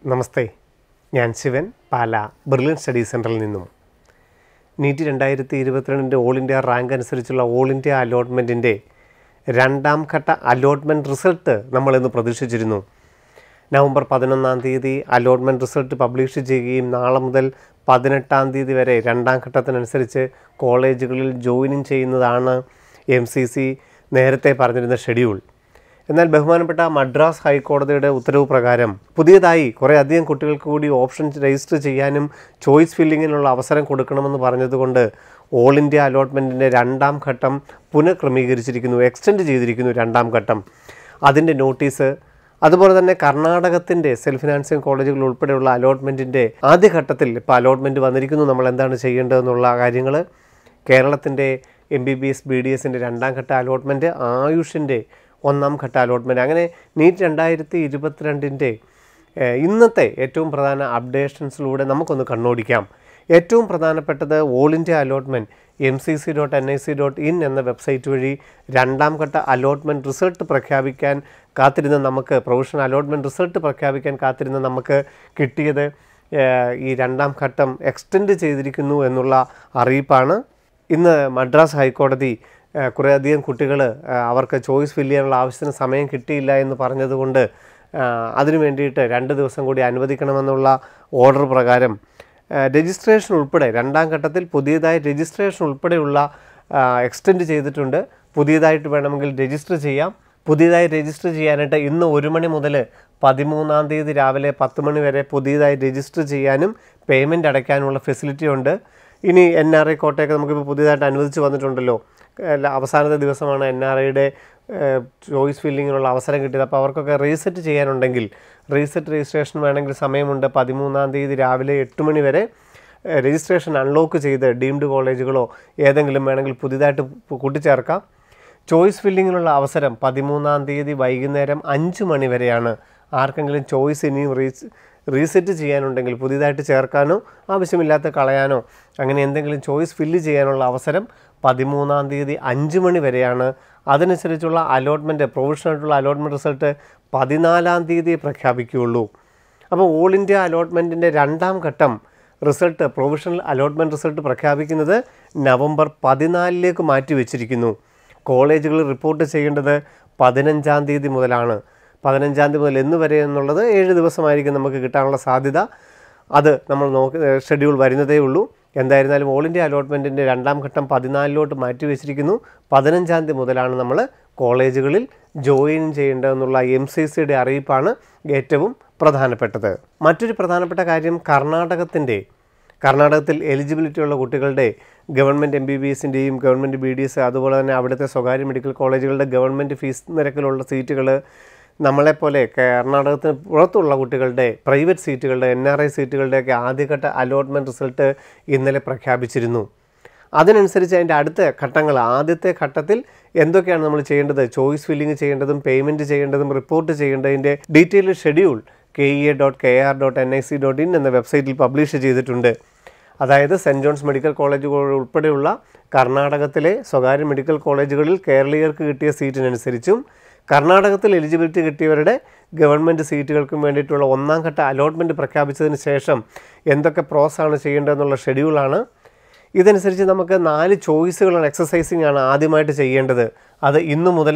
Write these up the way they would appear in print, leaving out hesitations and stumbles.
നമസ്തേ, ഞാൻ ശിവൻ, പാല brilliant study സെൻറ്ററിൽ നിന്നും. നീറ്റ് 2022 ഓൾ ഇന്ത്യ റാങ്ക് അനുസരിച്ചുള്ള ഓൾ ഇന്ത്യ അലോട്ട്മെൻറ്റിൻ്റെ രണ്ടാം ഘട്ട അലോട്ട്മെൻറ്റ് റിസൾട്ട് നമ്മളിന്ന് പ്രതീക്ഷിച്ചിരുന്നു. നവംബർ 11 അലോട്ട്മെൻറ്റ് റിസൾട്ട് പബ്ലിഷ് ചെയ്യുകയും നാളെ മുതൽ 18 വരെ രണ്ടാം ഘട്ടത്തിനനുസരിച്ച് കോളേജുകളിൽ ജോയിനിങ് ചെയ്യുന്നതാണ് MCC നേരത്തെ പറഞ്ഞിരുന്ന ഷെഡ്യൂൾ. എന്നാൽ ബഹുമാനപ്പെട്ട മദ്രാസ് ഹൈക്കോടതിയുടെ ഉത്തരവ് പ്രകാരം പുതിയതായി കുറേ അധികം കുട്ടികൾക്ക് കൂടി ഓപ്ഷൻ രജിസ്റ്റർ ചെയ്യാനും ചോയ്സ് ഫില്ലിങ്ങിനുള്ള അവസരം കൊടുക്കണമെന്ന് പറഞ്ഞതുകൊണ്ട് ഓൾ ഇന്ത്യ അലോട്ട്മെൻറ്റിൻ്റെ രണ്ടാം ഘട്ടം പുനഃക്രമീകരിച്ചിരിക്കുന്നു, എക്സ്റ്റെൻഡ് ചെയ്തിരിക്കുന്നു രണ്ടാം ഘട്ടം. അതിൻ്റെ നോട്ടീസ്, അതുപോലെ തന്നെ കർണാടകത്തിൻ്റെ സെൽഫ് ഫിനാൻസിങ് കോളേജുകൾ ഉൾപ്പെടെയുള്ള അലോട്ട്മെൻറ്റിൻ്റെ ആദ്യഘട്ടത്തിൽ ഇപ്പോൾ അലോട്ട്മെൻറ്റ് വന്നിരിക്കുന്നു. നമ്മൾ എന്താണ് ചെയ്യേണ്ടതെന്നുള്ള കാര്യങ്ങൾ, കേരളത്തിൻ്റെ MBBS BDSൻ്റെ രണ്ടാം ഘട്ട അലോട്ട്മെൻറ്റ്, ആയുഷിൻ്റെ ഒന്നാം ഘട്ട അലോട്ട്മെൻറ്റ്, അങ്ങനെ നീറ്റ് 2022 ഇന്നത്തെ ഏറ്റവും പ്രധാന അപ്ഡേഷൻസിലൂടെ നമുക്കൊന്ന് കണ്ണോടിക്കാം. ഏറ്റവും പ്രധാനപ്പെട്ടത് ഓൾ ഇന്ത്യ അലോട്ട്മെൻറ്റ് mcc.nic.in എന്ന വെബ്സൈറ്റ് വഴി രണ്ടാം ഘട്ട അലോട്ട്മെൻറ്റ് റിസൾട്ട് പ്രഖ്യാപിക്കാൻ കാത്തിരുന്ന നമുക്ക്, പ്രൊവിഷണൽ അലോട്ട്മെൻറ്റ് റിസൾട്ട് പ്രഖ്യാപിക്കാൻ കാത്തിരുന്ന നമുക്ക് കിട്ടിയത് ഈ രണ്ടാം ഘട്ടം എക്സ്റ്റെൻഡ് ചെയ്തിരിക്കുന്നു എന്നുള്ള അറിയിപ്പാണ്. ഇന്ന് മദ്രാസ് ഹൈക്കോടതി കുറേയധികം കുട്ടികൾ അവർക്ക് ചോയ്സ് ഫില്ല് ചെയ്യാനുള്ള ആവശ്യത്തിന് സമയം കിട്ടിയില്ല എന്ന് പറഞ്ഞതുകൊണ്ട് അതിനു വേണ്ടിയിട്ട് 2 ദിവസം കൂടി അനുവദിക്കണമെന്നുള്ള ഓർഡർ പ്രകാരം രജിസ്ട്രേഷൻ ഉൾപ്പെടെ രണ്ടാം ഘട്ടത്തിൽ പുതിയതായി രജിസ്ട്രേഷൻ ഉൾപ്പെടെയുള്ള എക്സ്റ്റെൻഡ് ചെയ്തിട്ടുണ്ട്. പുതിയതായിട്ട് വേണമെങ്കിൽ രജിസ്റ്റർ ചെയ്യാം. പുതിയതായി രജിസ്റ്റർ ചെയ്യാനായിട്ട് ഇന്ന് 1 മണി മുതൽ 13 രാവിലെ 10 മണി വരെ പുതിയതായി രജിസ്റ്റർ ചെയ്യാനും പേയ്മെൻറ്റ് അടയ്ക്കാനുള്ള ഫെസിലിറ്റി ഉണ്ട്. ഇനി NRI കോട്ടയൊക്കെ നമുക്കിപ്പോൾ പുതിയതായിട്ട് അനുവദിച്ച് വന്നിട്ടുണ്ടല്ലോ. അവസാനത്തെ ദിവസമാണ് NRIയുടെ ചോയ്സ് ഫില്ലിങ്ങിനുള്ള അവസരം കിട്ടിയത്. അപ്പോൾ അവർക്കൊക്കെ റീസെറ്റ് ചെയ്യാനുണ്ടെങ്കിൽ റീസെറ്റ് രജിസ്ട്രേഷൻ വേണമെങ്കിൽ സമയമുണ്ട്. 13 രാവിലെ 8 മണി വരെ രജിസ്ട്രേഷൻ അൺലോക്ക് ചെയ്ത് ഡീംഡ് കോളേജുകളോ ഏതെങ്കിലും വേണമെങ്കിൽ പുതിയതായിട്ട് കൂട്ടിച്ചേർക്കാം. ചോയ്സ് ഫില്ലിങ്ങിനുള്ള അവസരം 13 വൈകുന്നേരം 5 മണി വരെയാണ്. ആർക്കെങ്കിലും ചോയ്സ് ഇനിയും റീസെറ്റ് ചെയ്യാനുണ്ടെങ്കിൽ പുതിയതായിട്ട് ചേർക്കാനോ ആവശ്യമില്ലാത്ത കളയാനോ അങ്ങനെ എന്തെങ്കിലും ചോയ്സ് ഫില്ല് ചെയ്യാനുള്ള അവസരം 13 5 മണി വരെയാണ്. അതനുസരിച്ചുള്ള അലോട്ട്മെൻറ്റ്, പ്രൊവിഷണലായിട്ടുള്ള അലോട്ട്മെൻറ്റ് റിസൾട്ട് 14 പ്രഖ്യാപിക്കുകയുള്ളൂ. അപ്പോൾ ഓൾ ഇന്ത്യ അലോട്ട്മെൻറ്റിൻ്റെ രണ്ടാം ഘട്ടം റിസൾട്ട്, പ്രൊവിഷണൽ അലോട്ട്മെൻറ്റ് റിസൾട്ട് പ്രഖ്യാപിക്കുന്നത് നവംബർ 14 മാറ്റി വെച്ചിരിക്കുന്നു. കോളേജുകൾ റിപ്പോർട്ട് ചെയ്യേണ്ടത് 15 മുതലാണ്. 15 മുതൽ എന്ന് വരെ എന്നുള്ളത് 7 ദിവസമായിരിക്കും നമുക്ക് കിട്ടാനുള്ള സാധ്യത. അത് നമ്മൾ ഷെഡ്യൂൾ വരുന്നതേ ഉള്ളൂ. എന്തായിരുന്നാലും ഓൾ ഇന്ത്യ അലോട്ട്മെൻറ്റിൻ്റെ രണ്ടാം ഘട്ടം 14 മാറ്റി വെച്ചിരിക്കുന്നു. 15 മുതലാണ് നമ്മൾ കോളേജുകളിൽ ജോയിൻ ചെയ്യേണ്ടതെന്നുള്ള MCCയുടെ അറിയിപ്പാണ് ഏറ്റവും പ്രധാനപ്പെട്ടത്. മറ്റൊരു പ്രധാനപ്പെട്ട കാര്യം, കർണാടകത്തിൽ എലിജിബിലിറ്റി ഉള്ള കുട്ടികളുടെ ഗവൺമെൻറ് MBBSൻ്റെയും ഗവൺമെൻറ് BDS, അതുപോലെ തന്നെ അവിടുത്തെ സ്വകാര്യ മെഡിക്കൽ കോളേജുകളുടെ ഗവൺമെൻറ് ഫീസ് നിരക്കിലുള്ള സീറ്റുകൾ നമ്മളെപ്പോലെ കർണാടകത്തിന് പുറത്തുള്ള കുട്ടികളുടെ പ്രൈവറ്റ് സീറ്റുകളുടെ NRI സീറ്റുകളുടെയൊക്കെ ആദ്യഘട്ട അലോട്ട്മെൻറ്റ് റിസൾട്ട് ഇന്നലെ പ്രഖ്യാപിച്ചിരുന്നു. അതിനനുസരിച്ച് അതിൻ്റെ അടുത്ത ഘട്ടങ്ങൾ, ആദ്യത്തെ ഘട്ടത്തിൽ എന്തൊക്കെയാണ് നമ്മൾ ചെയ്യേണ്ടത്, ചോയ്സ് ഫില്ലിങ് ചെയ്യേണ്ടതും പേയ്മെൻറ്റ് ചെയ്യേണ്ടതും റിപ്പോർട്ട് ചെയ്യേണ്ടതിൻ്റെ ഡീറ്റെയിൽഡ് ഷെഡ്യൂൾ kea.kr.nic.in എന്ന വെബ്സൈറ്റിൽ പബ്ലിഷ് ചെയ്തിട്ടുണ്ട്. അതായത് സെൻറ്റ് ജോൺസ് മെഡിക്കൽ കോളേജുകൾ ഉൾപ്പെടെയുള്ള കർണാടകത്തിലെ സ്വകാര്യ മെഡിക്കൽ കോളേജുകളിൽ കേരളീയർക്ക് കിട്ടിയ സീറ്റിനനുസരിച്ചും കർണാടകത്തിൽ എലിജിബിലിറ്റി കിട്ടിയവരുടെ ഗവൺമെൻറ് സീറ്റുകൾക്കും വേണ്ടിയിട്ടുള്ള ഒന്നാം ഘട്ട അലോട്ട്മെൻറ്റ് പ്രഖ്യാപിച്ചതിന് ശേഷം എന്തൊക്കെ പ്രോസസ്സാണ് ചെയ്യേണ്ടതെന്നുള്ള ഷെഡ്യൂളാണ്. ഇതനുസരിച്ച് നമുക്ക് 4 ചോയ്സുകളാണ്, എക്സസൈസിങ് ആണ് ആദ്യമായിട്ട് ചെയ്യേണ്ടത്. അത് ഇന്നു മുതൽ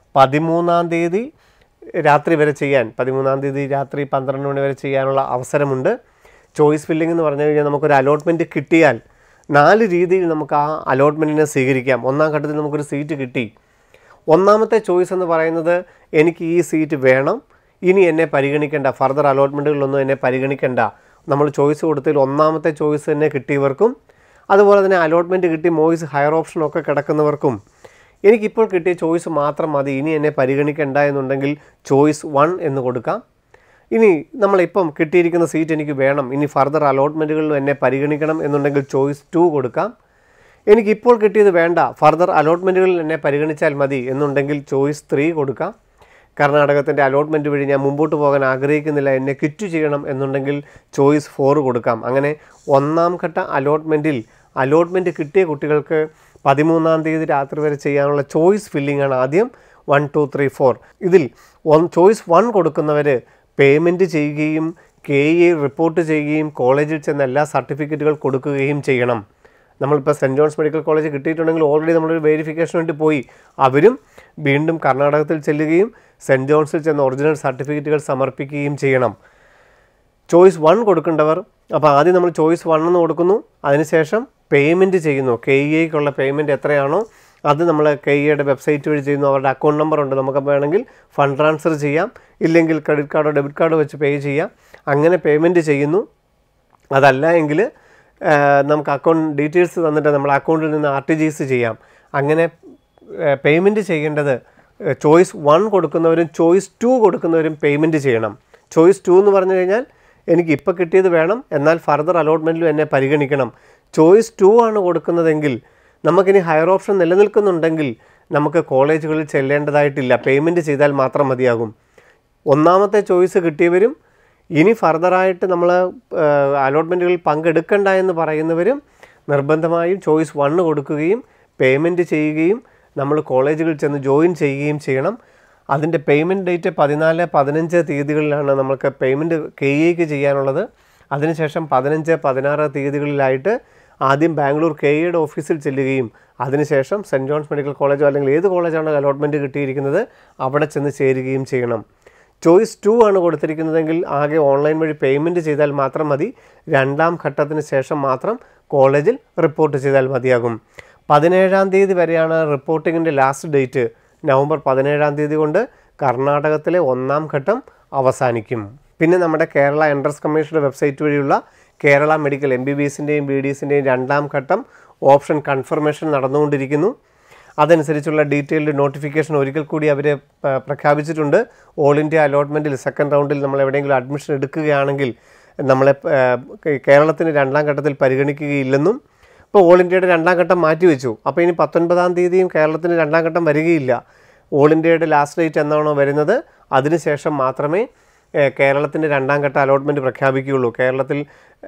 13 രാത്രി വരെ ചെയ്യാൻ, 13 രാത്രി 12 മണി വരെ ചെയ്യാനുള്ള അവസരമുണ്ട്. ചോയ്സ് ഫില്ലിംഗ് എന്ന് പറഞ്ഞു കഴിഞ്ഞാൽ നമുക്കൊരു അലോട്ട്മെൻറ്റ് കിട്ടിയാൽ 4 രീതിയിൽ നമുക്ക് ആ അലോട്ട്മെൻറ്റിനെ സ്വീകരിക്കാം. ഒന്നാം ഘട്ടത്തിൽ നമുക്കൊരു സീറ്റ് കിട്ടി. ഒന്നാമത്തെ ചോയ്സ് എന്ന് പറയുന്നത്, എനിക്ക് ഈ സീറ്റ് വേണം, ഇനി എന്നെ പരിഗണിക്കേണ്ട, ഫർദർ അലോട്ട്മെൻറ്റുകളിലൊന്നും എന്നെ പരിഗണിക്കേണ്ട. നമ്മൾ ചോയ്സ് കൊടുത്തതിൽ ഒന്നാമത്തെ ചോയ്സ് തന്നെ കിട്ടിയവർക്കും, അതുപോലെ തന്നെ അലോട്ട്മെൻറ്റ് കിട്ടി മോയ്സ് ഹയർ ഓപ്ഷനൊക്കെ കിടക്കുന്നവർക്കും എനിക്കിപ്പോൾ കിട്ടിയ ചോയ്സ് മാത്രം മതി, ഇനി എന്നെ പരിഗണിക്കേണ്ട എന്നുണ്ടെങ്കിൽ ചോയ്സ് 1 എന്ന് കൊടുക്കാം. ഇനി നമ്മളിപ്പം കിട്ടിയിരിക്കുന്ന സീറ്റ് എനിക്ക് വേണം, ഇനി ഫർദർ അലോട്ട്മെൻറ്റുകളിലും എന്നെ പരിഗണിക്കണം എന്നുണ്ടെങ്കിൽ ചോയ്സ് 2 കൊടുക്കാം. എനിക്കിപ്പോൾ കിട്ടിയത് വേണ്ട, ഫർദർ അലോട്ട്മെൻറ്റുകളിൽ എന്നെ പരിഗണിച്ചാൽ മതി എന്നുണ്ടെങ്കിൽ ചോയ്സ് 3 കൊടുക്കാം. കർണാടകത്തിൻ്റെ അലോട്ട്മെൻറ്റ് വഴി ഞാൻ മുമ്പോട്ട് പോകാൻ ആഗ്രഹിക്കുന്നില്ല, എന്നെ ക്വിറ്റ് ചെയ്യണം എന്നുണ്ടെങ്കിൽ ചോയ്സ് 4 കൊടുക്കാം. അങ്ങനെ ഒന്നാം ഘട്ട അലോട്ട്മെൻറ്റ് കിട്ടിയ കുട്ടികൾക്ക് 13 രാത്രി വരെ ചെയ്യാനുള്ള ചോയ്സ് ഫില്ലിംഗ് ആണ് ആദ്യം 1, 2, 3, 4. ഇതിൽ ചോയ്സ് 1 കൊടുക്കുന്നവർ പേയ്മെൻറ്റ് ചെയ്യുകയും KE റിപ്പോർട്ട് ചെയ്യുകയും കോളേജിൽ ചെന്ന് എല്ലാ സർട്ടിഫിക്കറ്റുകൾ കൊടുക്കുകയും ചെയ്യണം. നമ്മളിപ്പോൾ സെൻറ്റ് ജോൺസ് മെഡിക്കൽ കോളേജ് കിട്ടിയിട്ടുണ്ടെങ്കിൽ ഓൾറെഡി നമ്മളൊരു വെരിഫിക്കേഷൻ വേണ്ടി പോയി. അവരും വീണ്ടും കർണാടകത്തിൽ ചെല്ലുകയും സെൻറ്റ് ജോൺസിൽ ചെന്ന് ഒറിജിനൽ സർട്ടിഫിക്കറ്റുകൾ സമർപ്പിക്കുകയും ചെയ്യണം. ചോയ്സ് 1 കൊടുക്കേണ്ടവർ, അപ്പോൾ ആദ്യം നമ്മൾ ചോയ്സ് 1 എന്ന് കൊടുക്കുന്നു, അതിനുശേഷം പേയ്മെൻറ്റ് ചെയ്യുന്നു. KEക്കുള്ള പേയ്മെൻറ്റ് എത്രയാണോ അത് നമ്മൾ KEയുടെ വെബ്സൈറ്റ് വഴി ചെയ്യുന്നു. അവരുടെ അക്കൗണ്ട് നമ്പർ ഉണ്ട്, നമുക്ക് വേണമെങ്കിൽ ഫണ്ട് ട്രാൻസ്ഫർ ചെയ്യാം, ഇല്ലെങ്കിൽ ക്രെഡിറ്റ് കാർഡോ ഡെബിറ്റ് കാർഡോ വെച്ച് പേ ചെയ്യാം. അങ്ങനെ പേയ്മെൻറ്റ് ചെയ്യുന്നു. അതല്ല എങ്കിൽ നമുക്ക് അക്കൗണ്ട് ഡീറ്റെയിൽസ് തന്നിട്ട് നമ്മൾ അക്കൗണ്ടിൽ നിന്ന് RTGS ചെയ്യാം. അങ്ങനെ പേയ്മെൻറ്റ് ചെയ്യേണ്ടത് ചോയ്സ് 1 കൊടുക്കുന്നവരും ചോയ്സ് 2 കൊടുക്കുന്നവരും പേയ്മെൻറ്റ് ചെയ്യണം. ചോയ്സ് 2 എന്ന് പറഞ്ഞു കഴിഞ്ഞാൽ എനിക്ക് ഇപ്പോൾ കിട്ടിയത് വേണം, എന്നാൽ ഫർദർ അലോട്ട്മെൻറ്റിലും എന്നെ പരിഗണിക്കണം. ചോയ്സ് 2 ആണ് കൊടുക്കുന്നതെങ്കിൽ നമുക്കിനി ഹയർ ഓപ്ഷൻ നിലനിൽക്കുന്നുണ്ടെങ്കിൽ നമുക്ക് കോളേജുകളിൽ ചെല്ലേണ്ടതായിട്ടില്ല, പേയ്മെൻറ്റ് ചെയ്താൽ മാത്രം മതിയാകും. ഒന്നാമത്തെ ചോയ്സ് കിട്ടിയവരും ഇനി ഫർദറായിട്ട് നമ്മൾ അലോട്ട്മെൻറ്റുകളിൽ പങ്കെടുക്കണ്ട എന്ന് പറയുന്നവരും നിർബന്ധമായും ചോയ്സ് 1 കൊടുക്കുകയും പേയ്മെൻറ്റ് ചെയ്യുകയും നമ്മൾ കോളേജുകളിൽ ചെന്ന് ജോയിൻ ചെയ്യുകയും ചെയ്യണം. അതിൻ്റെ പേയ്മെൻറ്റ് ഡേറ്റ് 14, 15 തീയതികളിലാണ് നമുക്ക് പേയ്മെൻറ്റ് KEക്ക് ചെയ്യാനുള്ളത്. അതിനുശേഷം 15, 16 തീയതികളിലായിട്ട് ആദ്യം ബാംഗ്ലൂർ KEയുടെ ഓഫീസിൽ ചെല്ലുകയും അതിനുശേഷം സെൻറ്റ് ജോൺസ് മെഡിക്കൽ കോളേജോ അല്ലെങ്കിൽ ഏത് കോളേജാണോ അലോട്ട്മെൻറ്റ് കിട്ടിയിരിക്കുന്നത് അവിടെ ചെന്ന് ചേരുകയും ചെയ്യണം. ചോയ്സ് 2 ആണ് കൊടുത്തിരിക്കുന്നതെങ്കിൽ ആകെ ഓൺലൈൻ വഴി പേയ്മെൻറ്റ് ചെയ്താൽ മാത്രം മതി. രണ്ടാം ഘട്ടത്തിന് ശേഷം മാത്രം കോളേജിൽ റിപ്പോർട്ട് ചെയ്താൽ മതിയാകും. 17-ാം തീയതി വരെയാണ് റിപ്പോർട്ടിങ്ങിൻ്റെ ലാസ്റ്റ് ഡേറ്റ്. നവംബർ 17-ാം തീയതി കൊണ്ട് കർണാടകത്തിലെ 1-ാം ഘട്ടം അവസാനിക്കും. പിന്നെ നമ്മുടെ കേരള എൻട്രൻസ് കമ്മീഷൻ്റെ വെബ്സൈറ്റ് വഴിയുള്ള കേരള മെഡിക്കൽ MBBSൻ്റെയും BDSൻ്റെയും 2-ാം ഘട്ടം ഓപ്ഷൻ കൺഫർമേഷൻ നടന്നുകൊണ്ടിരിക്കുന്നു. അതനുസരിച്ചുള്ള ഡീറ്റെയിൽഡ് നോട്ടിഫിക്കേഷൻ ഒരിക്കൽ കൂടി അവർ പ്രഖ്യാപിച്ചിട്ടുണ്ട്. ഓൾ ഇന്ത്യ അലോട്ട്മെൻറ്റിൽ സെക്കൻഡ് റൗണ്ടിൽ നമ്മൾ എവിടെയെങ്കിലും അഡ്മിഷൻ എടുക്കുകയാണെങ്കിൽ നമ്മളെ കേരളത്തിന് 2-ാം ഘട്ടത്തിൽ പരിഗണിക്കുകയില്ലെന്നും, ഇപ്പോൾ ഓൾ ഇന്ത്യയുടെ 2-ാം ഘട്ടം മാറ്റിവെച്ചു. അപ്പോൾ ഇനി 19-ാം തീയതിയും കേരളത്തിന് 2-ാം ഘട്ടം വരികയില്ല. ഓൾ ഇന്ത്യയുടെ ലാസ്റ്റ് ഡേറ്റ് എന്നാണോ വരുന്നത് അതിനുശേഷം മാത്രമേ കേരളത്തിൻ്റെ 2-ാം ഘട്ട അലോട്ട്മെൻറ്റ് പ്രഖ്യാപിക്കുകയുള്ളൂ. കേരളത്തിൽ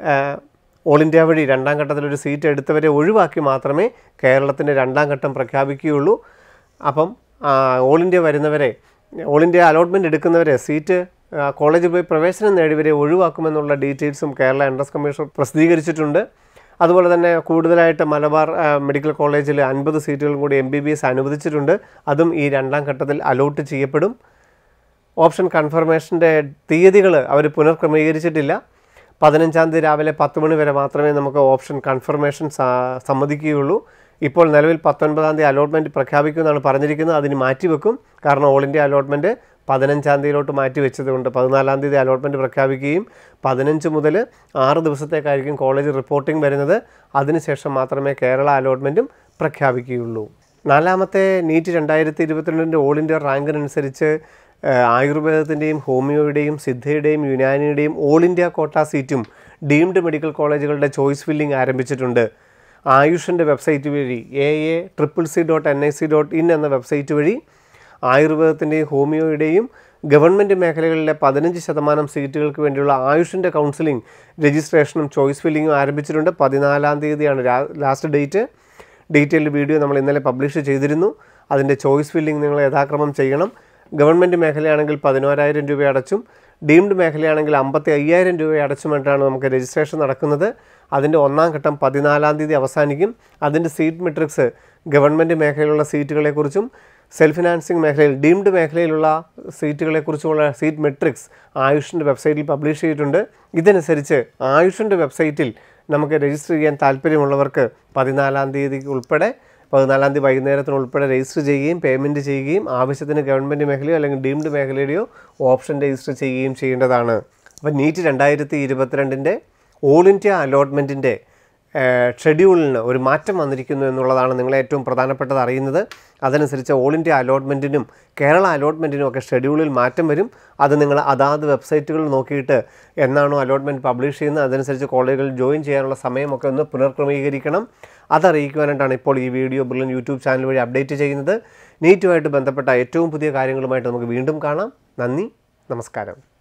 ഓൾ ഇന്ത്യ വഴി 2-ാം ഘട്ടത്തിലൊരു സീറ്റ് എടുത്തവരെ ഒഴിവാക്കി മാത്രമേ കേരളത്തിൻ്റെ 2-ാം ഘട്ടം പ്രഖ്യാപിക്കുകയുള്ളൂ. അപ്പം ഓൾ ഇന്ത്യ വരുന്നവരെ, ഓൾ ഇന്ത്യ അലോട്ട്മെൻറ്റ് എടുക്കുന്നവരെ, സീറ്റ് കോളേജിൽ പോയി പ്രവേശനം നേടിയവരെ ഒഴിവാക്കുമെന്നുള്ള ഡീറ്റെയിൽസും കേരള എൻട്രൻസ് കമ്മീഷൻ പ്രസിദ്ധീകരിച്ചിട്ടുണ്ട്. അതുപോലെ തന്നെ കൂടുതലായിട്ട് മലബാർ മെഡിക്കൽ കോളേജിൽ 50 സീറ്റുകളും കൂടി MBBS അനുവദിച്ചിട്ടുണ്ട്. അതും ഈ 2-ാം ഘട്ടത്തിൽ അലോട്ട് ചെയ്യപ്പെടും. ഓപ്ഷൻ കൺഫർമേഷൻ്റെ തീയതികൾ അവർ പുനർക്രമീകരിച്ചിട്ടില്ല. 15-ാം തീയതി രാവിലെ 10 മണി വരെ മാത്രമേ നമുക്ക് ഓപ്ഷൻ കൺഫർമേഷൻ സമ്മതിക്കുകയുള്ളൂ. ഇപ്പോൾ നിലവിൽ 19-ാം തീയതി അലോട്ട്മെൻറ്റ് പ്രഖ്യാപിക്കുമെന്നാണ് പറഞ്ഞിരിക്കുന്നത്. അതിന് മാറ്റിവെക്കും. കാരണം ഓൾ ഇന്ത്യ അലോട്ട്മെൻറ്റ് 15-ാം തീയതിയിലോട്ട് മാറ്റി വെച്ചതുകൊണ്ട് 14-ാം തീയതി അലോട്ട്മെൻറ്റ് പ്രഖ്യാപിക്കുകയും 15 മുതൽ 6 ദിവസത്തേക്കായിരിക്കും കോളേജ് റിപ്പോർട്ടിംഗ് വരുന്നത്. അതിനുശേഷം മാത്രമേ കേരള അലോട്ട്മെൻറ്റും പ്രഖ്യാപിക്കുകയുള്ളൂ. 4-ാമത്തെ നീറ്റ് 2022 ഓൾ ഇന്ത്യ റാങ്കിനനുസരിച്ച് ആയുർവേദത്തിൻ്റെയും ഹോമിയോയുടെയും സിദ്ധയുടെയും യുനാനിയുടെയും ഓൾ ഇന്ത്യ കോട്ട സീറ്റും ഡീംഡ് മെഡിക്കൽ കോളേജുകളുടെ ചോയ്സ് ഫില്ലിംഗ് ആരംഭിച്ചിട്ടുണ്ട്. ആയുഷിൻ്റെ വെബ്സൈറ്റ് വഴി AACC.nic.in എന്ന വെബ്സൈറ്റ് വഴി ആയുർവേദത്തിൻ്റെയും ഹോമിയോയുടെയും ഗവൺമെൻറ് മേഖലകളിലെ 15% സീറ്റുകൾക്ക് വേണ്ടിയുള്ള ആയുഷിൻ്റെ കൗൺസിലിംഗ് രജിസ്ട്രേഷനും ചോയ്സ് ഫില്ലിങ്ങും ആരംഭിച്ചിട്ടുണ്ട്. 14-ാം തീയതിയാണ് ലാസ്റ്റ് ഡേറ്റ്. ഡീറ്റെയിൽഡ് വീഡിയോ നമ്മൾ ഇന്നലെ പബ്ലിഷ് ചെയ്തിരുന്നു. അതിൻ്റെ ചോയ്സ് ഫില്ലിംഗ് നിങ്ങൾ യഥാക്രമം ചെയ്യണം. ഗവൺമെൻറ് മേഖലയാണെങ്കിൽ 11,000 രൂപ അടച്ചും ഡീംഡ് മേഖലയാണെങ്കിൽ 55,000 രൂപ അടച്ചുമായിട്ടാണ് നമുക്ക് രജിസ്ട്രേഷൻ നടക്കുന്നത്. അതിൻ്റെ 1-ാം ഘട്ടം 14-ാം തീയതി അവസാനിക്കും. അതിൻ്റെ സീറ്റ് മെട്രിക്സ് ഗവൺമെൻറ് മേഖലയിലുള്ള സീറ്റുകളെക്കുറിച്ചും സെൽഫ് ഫിനാൻസിങ് മേഖലയിൽ ഡീംഡ് മേഖലയിലുള്ള സീറ്റുകളെക്കുറിച്ചുമുള്ള സീറ്റ് മെട്രിക്സ് ആയുഷിൻ്റെ വെബ്സൈറ്റിൽ പബ്ലിഷ് ചെയ്തിട്ടുണ്ട്. ഇതനുസരിച്ച് ആയുഷിൻ്റെ വെബ്സൈറ്റിൽ നമുക്ക് രജിസ്റ്റർ ചെയ്യാൻ താല്പര്യമുള്ളവർക്ക് 14-ാം തീയതി ഉൾപ്പെടെ 14-ാം തീയതി വൈകുന്നേരത്തിനുൾപ്പെടെ രജിസ്റ്റർ ചെയ്യുകയും പേയ്മെൻറ്റ് ചെയ്യുകയും ആവശ്യത്തിന് ഗവൺമെൻറ് മേഖലയോ അല്ലെങ്കിൽ ഡീംഡ് മേഖലയുടെയോ ഓപ്ഷൻ രജിസ്റ്റർ ചെയ്യുകയും ചെയ്യേണ്ടതാണ്. അപ്പോൾ നീറ്റ് 2022 ഓൾ ഇന്ത്യ അലോട്ട്മെൻറ്റിൻ്റെ ഷെഡ്യൂളിന് ഒരു മാറ്റം വന്നിരിക്കുന്നു എന്നുള്ളതാണ് നിങ്ങളെ ഏറ്റവും പ്രധാനപ്പെട്ടത് അറിയുന്നത്. അതനുസരിച്ച് ഓൾ ഇന്ത്യ അലോട്ട്മെൻറ്റിനും കേരള അലോട്ട്മെൻറ്റിനും ഒക്കെ ഷെഡ്യൂളിൽ മാറ്റം വരും. അത് നിങ്ങൾ അതാത് വെബ്സൈറ്റുകൾ നോക്കിയിട്ട് എന്നാണോ അലോട്ട്മെൻറ്റ് പബ്ലിഷ് ചെയ്യുന്നത് അതനുസരിച്ച് കോളേജുകളിൽ ജോയിൻ ചെയ്യാനുള്ള സമയമൊക്കെ ഒന്ന് പുനർക്രമീകരിക്കണം. അതറിയിക്കുവാനായിട്ടാണ് ഇപ്പോൾ ഈ വീഡിയോ ബ്രില്യൻ യൂട്യൂബ് ചാനൽ വഴി അപ്ഡേറ്റ് ചെയ്യുന്നത്. നീറ്റുമായിട്ട് ബന്ധപ്പെട്ട ഏറ്റവും പുതിയ കാര്യങ്ങളുമായിട്ട് നമുക്ക് വീണ്ടും കാണാം. നന്ദി, നമസ്കാരം.